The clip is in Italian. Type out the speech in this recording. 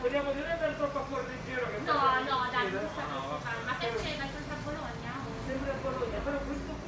speriamo di non andare troppo a cuore leggero che no, dai, non sta preoccupando. Ma sempre a Bologna? Sempre a Bologna, però questo